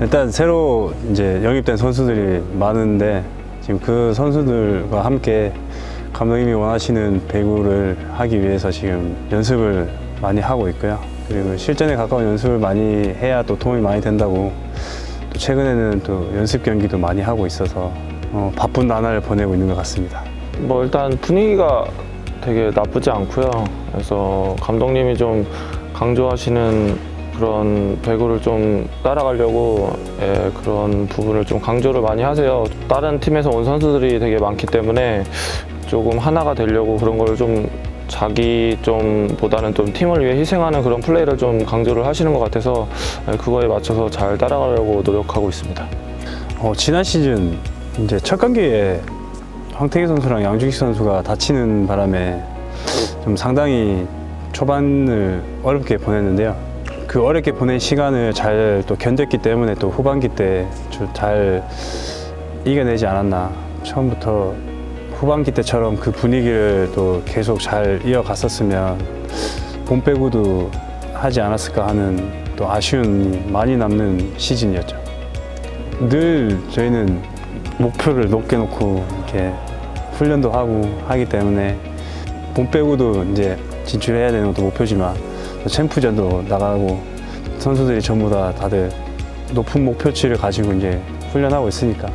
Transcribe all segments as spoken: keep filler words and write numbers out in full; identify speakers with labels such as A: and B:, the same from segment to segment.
A: 일단 새로 이제 영입된 선수들이 많은데 지금 그 선수들과 함께 감독님이 원하시는 배구를 하기 위해서 지금 연습을 많이 하고 있고요. 그리고 실전에 가까운 연습을 많이 해야 또 도움이 많이 된다고, 또 최근에는 또 연습 경기도 많이 하고 있어서 어, 바쁜 나날을 보내고 있는 것 같습니다.
B: 뭐 일단 분위기가 되게 나쁘지 않고요. 그래서 감독님이 좀 강조하시는 그런 배구를 좀 따라가려고 예, 그런 부분을 좀 강조를 많이 하세요. 다른 팀에서 온 선수들이 되게 많기 때문에 조금 하나가 되려고 그런 걸 좀 자기 좀 보다는 좀 팀을 위해 희생하는 그런 플레이를 좀 강조를 하시는 것 같아서 예, 그거에 맞춰서 잘 따라가려고 노력하고 있습니다.
A: 어, 지난 시즌 이제 첫 경기에 황태기 선수랑 양준익 선수가 다치는 바람에 좀 상당히 초반을 어렵게 보냈는데요. 그 어렵게 보낸 시간을 잘 또 견뎠기 때문에 또 후반기 때 잘 이겨내지 않았나. 처음부터 후반기 때처럼 그 분위기를 또 계속 잘 이어갔었으면 본 배구도 하지 않았을까 하는 또 아쉬움이 많이 남는 시즌이었죠. 늘 저희는 목표를 높게 놓고 이렇게 훈련도 하고 하기 때문에 본 배구도 이제 진출해야 되는 것도 목표지만 챔프전도 나가고 선수들이 전부 다 다들 높은 목표치를 가지고 이제 훈련하고 있으니까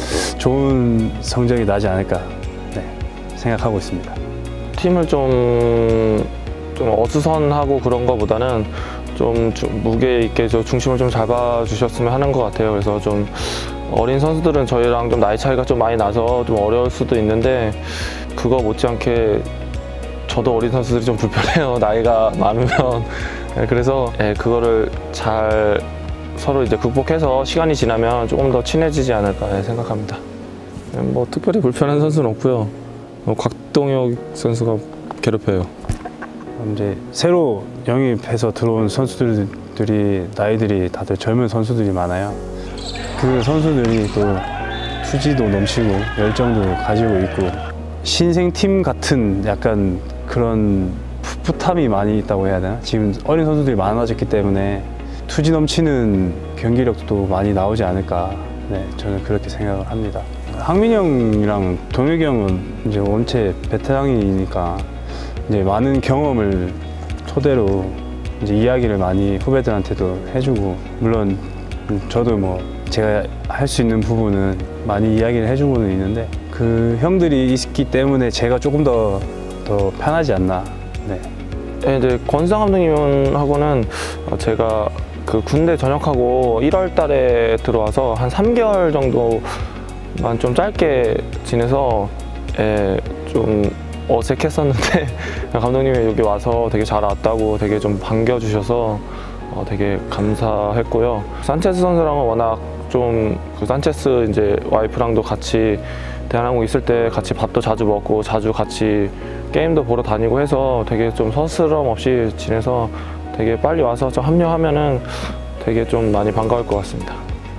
A: 좋은 성적이 나지 않을까 네, 생각하고 있습니다.
B: 팀을 좀, 좀 어수선하고 그런 거보다는 좀 무게 있게 저 중심을 좀 잡아주셨으면 하는 것 같아요. 그래서 좀 어린 선수들은 저희랑 좀 나이 차이가 좀 많이 나서 좀 어려울 수도 있는데 그거 못지않게 저도 어린 선수들이 좀 불편해요. 나이가 많으면. 그래서 그거를 잘 서로 이제 극복해서 시간이 지나면 조금 더 친해지지 않을까 생각합니다. 뭐 특별히 불편한 선수는 없고요. 곽동혁 선수가 괴롭혀요.
A: 이제 새로 영입해서 들어온 선수들이 나이들이 다들 젊은 선수들이 많아요. 그 선수들이 또 투지도 넘치고 열정도 가지고 있고 신생팀 같은 약간 그런 풋풋함이 많이 있다고 해야 되나? 지금 어린 선수들이 많아졌기 때문에 투지 넘치는 경기력도 많이 나오지 않을까. 네, 저는 그렇게 생각을 합니다. 항민이 형이랑 동혁이 형은 이제 원체 베테랑이니까 이제 많은 경험을 토대로 이제 이야기를 많이 후배들한테도 해주고, 물론 저도 뭐 제가 할 수 있는 부분은 많이 이야기를 해주고는 있는데 그 형들이 있기 때문에 제가 조금 더 더 편하지 않나. 네.
B: 네, 이제 권수상 감독님하고는 제가 그 군대 전역하고 일월 달에 들어와서 한 삼 개월 정도만 좀 짧게 지내서 예, 좀 어색했었는데 감독님이 여기 와서 되게 잘 왔다고 되게 좀 반겨주셔서 어, 되게 감사했고요. 산체스 선수랑은 워낙 좀 그 산체스 이제 와이프랑도 같이 대한항공 있을 때 같이 밥도 자주 먹고 자주 같이 게임도 보러 다니고 해서 되게 좀 서스럼 없이 지내서 되게 빨리 와서 좀 합류하면은 되게 좀 많이 반가울 것 같습니다.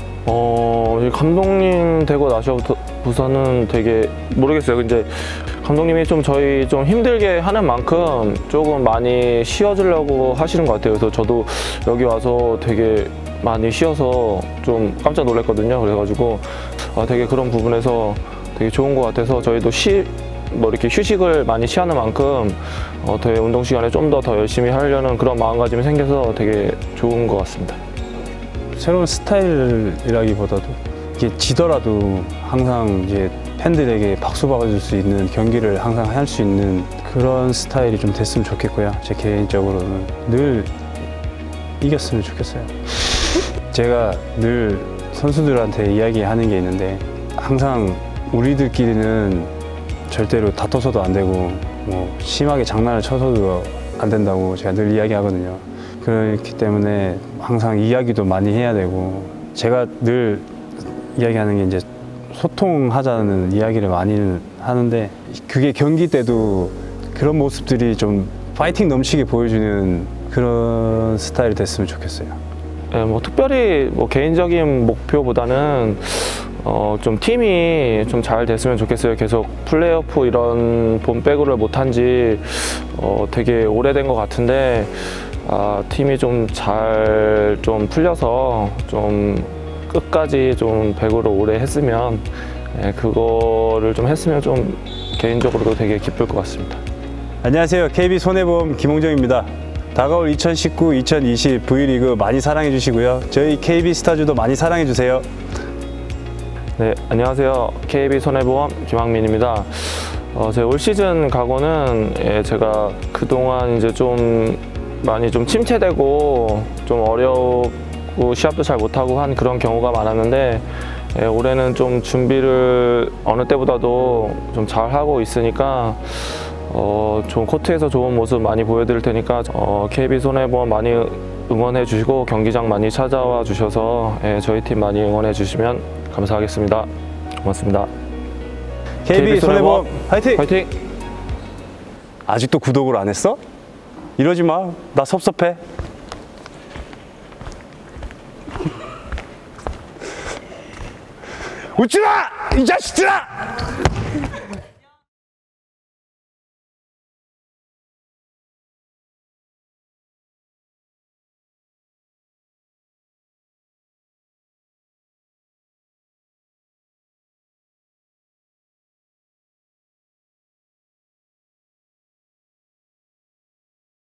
B: 어, 감독님 되고 나서부터는 되게 모르겠어요. 이제 감독님이 좀 저희 좀 힘들게 하는 만큼 조금 많이 쉬어주려고 하시는 것 같아요. 그래서 저도 여기 와서 되게 많이 쉬어서 좀 깜짝 놀랐거든요. 그래가지고 아, 되게 그런 부분에서 되게 좋은 것 같아서 저희도 쉬, 뭐 이렇게 휴식을 많이 취하는 만큼 어, 더 운동 시간에 좀 더 더 열심히 하려는 그런 마음가짐이 생겨서 되게 좋은 것 같습니다.
A: 새로운 스타일이라기보다도 이게 지더라도 항상 이제 팬들에게 박수 받아줄 수 있는 경기를 항상 할 수 있는 그런 스타일이 좀 됐으면 좋겠고요. 제 개인적으로는 늘 이겼으면 좋겠어요. 제가 늘 선수들한테 이야기하는 게 있는데 항상 우리들끼리는 절대로 다퉈서도 안 되고 뭐 심하게 장난을 쳐서도 안 된다고 제가 늘 이야기하거든요. 그렇기 때문에 항상 이야기도 많이 해야 되고, 제가 늘 이야기하는 게 이제 소통하자는 이야기를 많이 하는데 그게 경기 때도 그런 모습들이 좀 파이팅 넘치게 보여주는 그런 스타일이 됐으면 좋겠어요.
B: 네, 뭐 특별히 뭐 개인적인 목표보다는 어, 좀 팀이 좀 잘 됐으면 좋겠어요. 계속 플레이오프 이런 본 배구를 못한 지 어, 되게 오래된 것 같은데 아, 팀이 좀 잘 좀 풀려서 좀 끝까지 좀 배구를 오래 했으면 예, 그거를 좀 했으면 좀 개인적으로도 되게 기쁠 것 같습니다.
A: 안녕하세요. 케이비 손해보험 김홍정입니다. 다가올 이천십구 이천이십 V리그 많이 사랑해 주시고요. 저희 케이비 스타즈도 많이 사랑해 주세요.
B: 네, 안녕하세요. 케이비 손해보험 김학민입니다. 어, 제 올 시즌 각오는 예, 제가 그동안 이제 좀 많이 좀 침체되고 좀 어렵고 시합도 잘 못하고 한 그런 경우가 많았는데 예, 올해는 좀 준비를 어느 때보다도 좀 잘하고 있으니까 어, 좋은 코트에서 좋은 모습 많이 보여드릴 테니까 어, 케이비 손해보험 많이 응원해 주시고 경기장 많이 찾아와 주셔서 예, 저희 팀 많이 응원해 주시면 감사하겠습니다. 고맙습니다.
A: 케이비 손해보험 화이팅!
B: 화이팅!
A: 아직도 구독을 안 했어? 이러지 마. 나 섭섭해. 웃지 마! 이 자식들아!